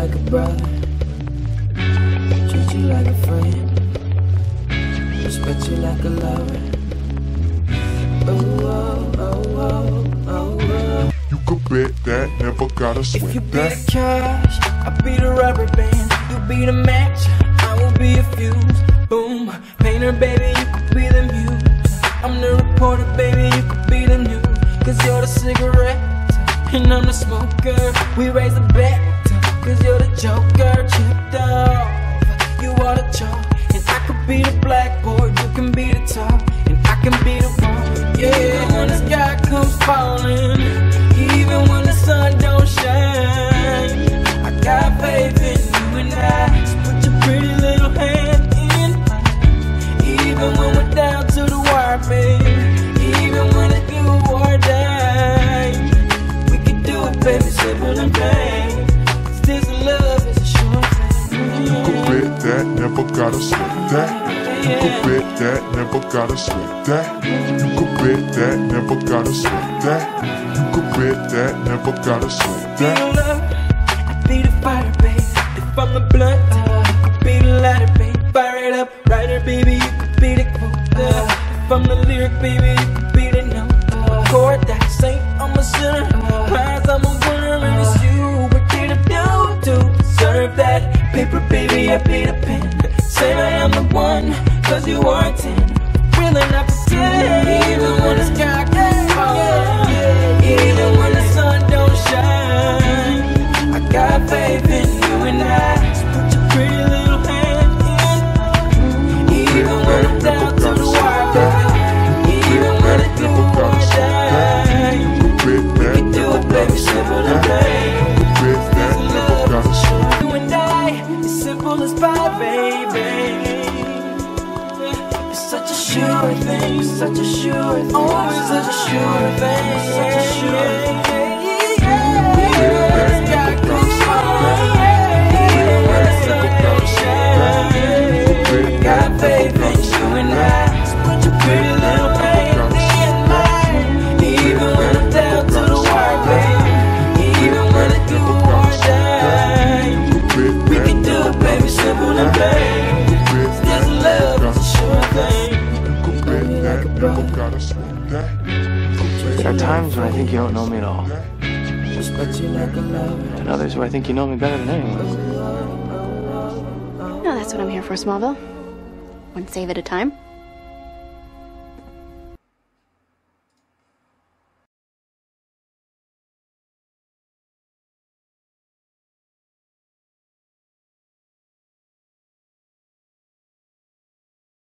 like a brother, treat you like a friend, respect you like a lover. Oh, oh, oh, oh, oh. You could bet that, never gotta sweat that. If you be the cash, I'll be the rubber band. You be the match, I will be a fuse. Boom, painter baby, you could be the muse. I'm the reporter baby, you could be the news. Cause you're the cigarette, and I'm the smoker. We raise the bet, cause you're the joker. Chipped off, you are the chalk. And I could be the blackboard, you can be the top. And I can be the one, yeah. When the sky comes falling, even when the sun don't shine, I got faith in you and I. So put your pretty little hand in mine. Even when we're down to the wire, baby. Even when it's do or die, we can do it, baby, simple and plain. Cause this love is a short thing. You could bet that, never gotta sweat that. You could bet that, never gotta sweat that. You could bet that, never gotta sweat that. You could bet that, never gotta sweat that. Be the love, I be the fire, baby. If I'm the blunt, you could be the lighter, baby. Fire it up, writer, baby, you could be the quote. If I'm the lyric, baby, you could be the note. Chord that saint, I'm a sinner. Prize, I'm a winner, and it's you. What did I do to deserve that? Paper, baby, I be the pen. Say I am the one, cause you are a 10. Really not pretend. Even when the sky can't fall, even when the sun don't shine, I got faith in you and I. So put your pretty little hand in. Even when I'm down to the wire, baby. Even when it do or die, we can do it, baby, simple and plain. You and I, it's simple as pie, baby. It's such a sure thing, it's such a sure thing. Oh, it's such a sure thing, such a sure thing. Got faith in you and I. So put your pretty little hand in mine. Even when I'm down to the wire, baby. Even when it do or die, we can do it, baby, simple and plain. This love is a sure thing. Baby, like a brother, There are times when I think you don't know me at all, Respect you like a lover. and others where I think you know me better than anyone. No, that's what I'm here for, Smallville. One save at a time.